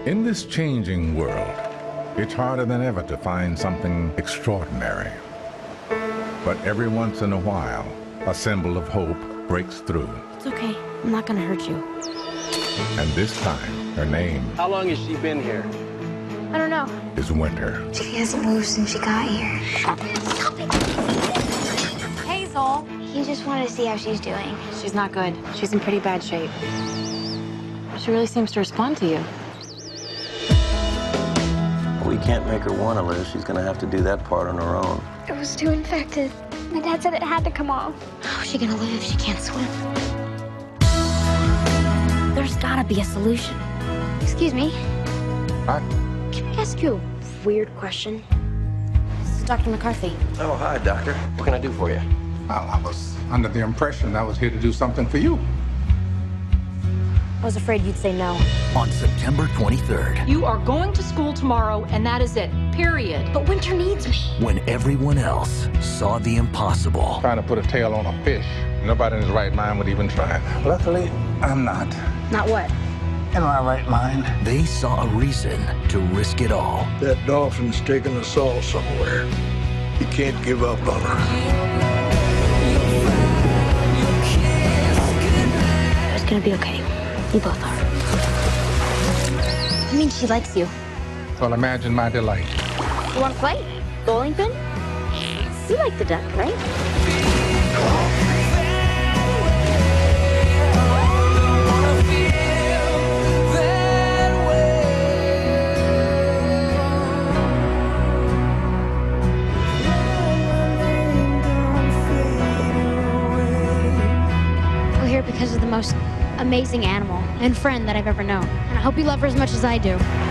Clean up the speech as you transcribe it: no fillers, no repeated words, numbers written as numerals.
In this changing world, it's harder than ever to find something extraordinary. But every once in a while, a symbol of hope breaks through. It's okay. I'm not gonna hurt you. And this time, her name How long has she been here? I don't know. is Winter. She hasn't moved since she got here. Hazel! He just wanted to see how she's doing. She's not good. She's in pretty bad shape. She really seems to respond to you. We can't make her want to live. She's going to have to do that part on her own. It was too infected. My dad said it had to come off. How's she gonna live if she can't swim? There's gotta be a solution. Excuse me. Hi. Can I ask you a weird question? This is Dr. McCarthy. Oh, hi, doctor. What can I do for you? Well, I was under the impression I was here to do something for you. I was afraid you'd say no. On September 23rd, You are going to school tomorrow, and that is it, period. But Winter needs me. when everyone else saw the impossible, Trying to put a tail on a fish. Nobody in his right mind would even try. Luckily, I'm not. Not what? In my right mind. they saw a reason to risk it all. That dolphin's taking us all somewhere. You can't give up on her. It's gonna be okay. You both are. I mean, she likes you. Well, imagine my delight. You wanna play? Bowling pin? You like the duck, right? We're here because of the most amazing animal and friend that I've ever known. And I hope you love her as much as I do.